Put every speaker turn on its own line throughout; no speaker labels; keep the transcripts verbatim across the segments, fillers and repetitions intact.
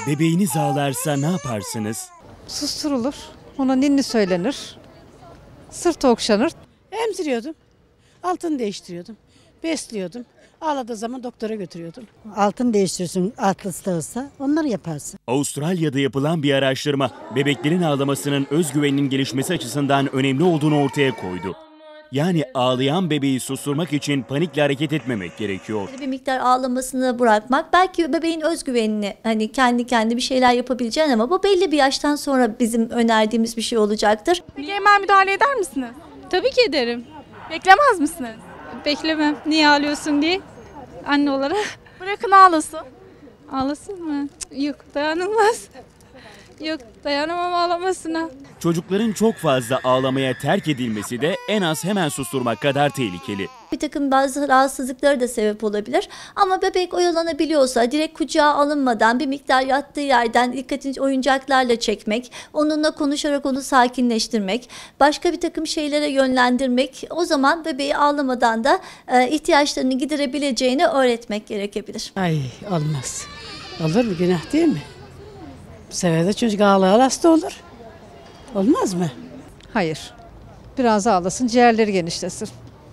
Bebeğiniz ağlarsa ne yaparsınız?
Susturulur, ona ninni söylenir, sırt okşanır.
Emziriyordum, altını değiştiriyordum, besliyordum. Ağladığı zaman doktora götürüyordum.
Altın değiştirsin, atlısı da olsa onları yaparsın.
Avustralya'da yapılan bir araştırma, bebeklerin ağlamasının özgüveninin gelişmesi açısından önemli olduğunu ortaya koydu. Yani ağlayan bebeği susturmak için panikle hareket etmemek gerekiyor.
Bir miktar ağlamasını bırakmak, belki bebeğin özgüvenini, hani kendi kendi bir şeyler yapabileceğin, ama bu belli bir yaştan sonra bizim önerdiğimiz bir şey olacaktır.
Peki hemen müdahale eder misiniz?
Tabii ki ederim.
Beklemez misiniz?
Beklemem. Niye ağlıyorsun diye. Anne olarak.
Bırakın ağlasın.
Ağlasın mı? Cık, Yok, dayanılmaz. Yok, dayanamam ağlamasına.
Çocukların çok fazla ağlamaya terk edilmesi de en az hemen susturmak kadar tehlikeli.
Bir takım bazı rahatsızlıkları da sebep olabilir. Ama bebek oyalanabiliyorsa direkt kucağa alınmadan bir miktar yattığı yerden dikkatini oyuncaklarla çekmek, onunla konuşarak onu sakinleştirmek, başka bir takım şeylere yönlendirmek, o zaman bebeği ağlamadan da e, ihtiyaçlarını giderebileceğini öğretmek gerekebilir.
Ay olmaz. Olur mu? Günah değil mi? Bu sefer de çocuk ağla ağla hasta olur. Olmaz mı?
Hayır, biraz ağlasın, ciğerleri genişlesin.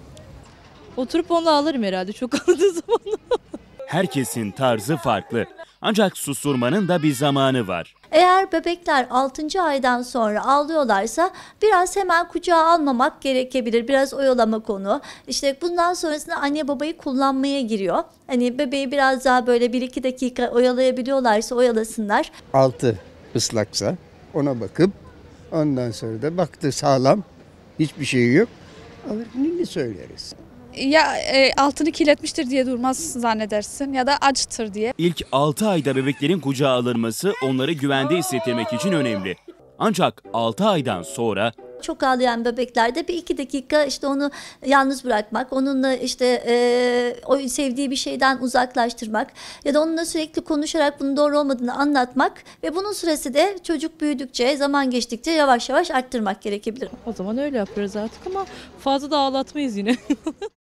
Oturup onu ağlarım herhalde çok ağladığı zaman.
Herkesin tarzı farklı. Ancak susturmanın da bir zamanı var.
Eğer bebekler altıncı aydan sonra ağlıyorlarsa biraz hemen kucağa almamak gerekebilir. Biraz oyalamak onu. İşte bundan sonrasında anne babayı kullanmaya giriyor. Hani bebeği biraz daha böyle bir iki dakika oyalayabiliyorlarsa oyalasınlar.
Altı ıslaksa ona bakıp ondan sonra da baktı sağlam, hiçbir şey yok, alır ninni söyleriz.
Ya e, altını kirletmiştir diye durmaz zannedersin ya da acıtır diye.
İlk altı ayda bebeklerin kucağa alınması onları güvende hissettirmek için önemli. Ancak altı aydan sonra
Çok ağlayan bebeklerde bir iki dakika işte onu yalnız bırakmak, onunla işte e, o sevdiği bir şeyden uzaklaştırmak ya da onunla sürekli konuşarak bunun doğru olmadığını anlatmak ve bunun süresi de çocuk büyüdükçe, zaman geçtikçe yavaş yavaş arttırmak gerekebilir.
O zaman öyle yapıyoruz artık ama fazla da ağlatmayız yine.